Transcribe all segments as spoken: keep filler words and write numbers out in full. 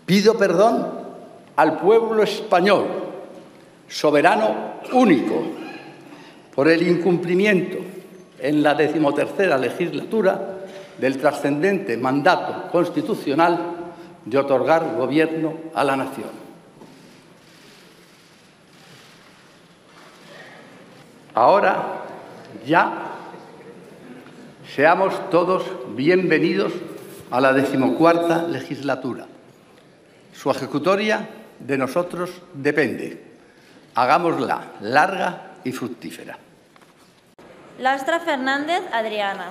Pido perdón al pueblo español, soberano único, por el incumplimiento en la decimotercera legislatura del trascendente mandato constitucional de otorgar gobierno a la nación. Ahora ya seamos todos bienvenidos a la decimocuarta legislatura. Su ejecutoria de nosotros depende. Hagámosla larga y fructífera. Lastra Fernández Adriana.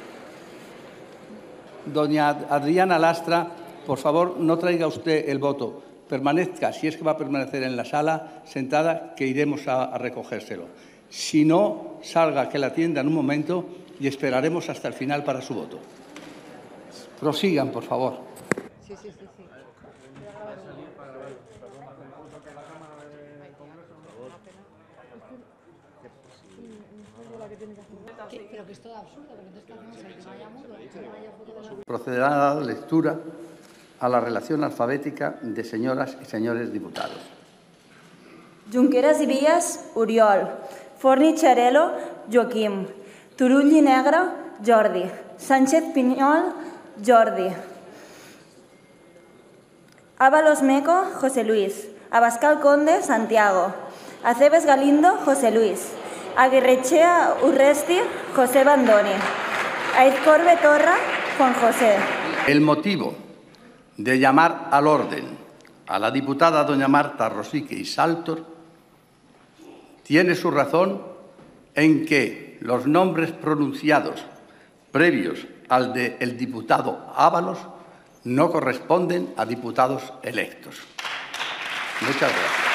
Doña Adriana Lastra, por favor, no traiga usted el voto. Permanezca, si es que va a permanecer en la sala, sentada, que iremos a, a recogérselo. Si no, salga, que la atienda en un momento y esperaremos hasta el final para su voto. Prosigan, por favor. Sí, sí, sí, sí. Pero que es todo absurdo, porque entonces ¿qué hacemos? El que vaya mudo, el que no haya foto de la... Procederá a la lectura a la relación alfabética de señoras y señores diputados. Junqueras i Vies, Oriol. Forni Xarel·lo, Joaquim. Turull i Negre, Jordi. Sánchez Piñol, Jordi. Ábalos Meco, José Luis. Abascal Conde, Santiago. Aceves Galindo, José Luis. Aguirrechea Urresti, José Bandoni. Aizcorbe Torra, Juan José. El motivo de llamar al orden a la diputada doña Marta Rosique y Saltor tiene su razón en que los nombres pronunciados previos al del diputado Ábalos no corresponden a diputados electos. Muchas gracias.